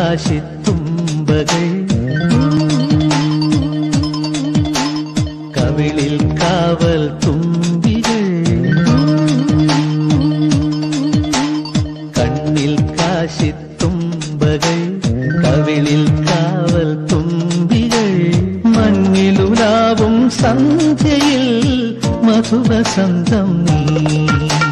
കാശിത്തുമ്പകൾ കവിളിൽ കാവൽ തുമ്പികൾ കണ്ണിൽ കാശിത്തുമ്പകൾ കവിളിൽ കാവൽ തുമ്പികൾ മഞ്ഞിലുലാവും സന്ധ്യയിൽ മധുവസന്തം നീ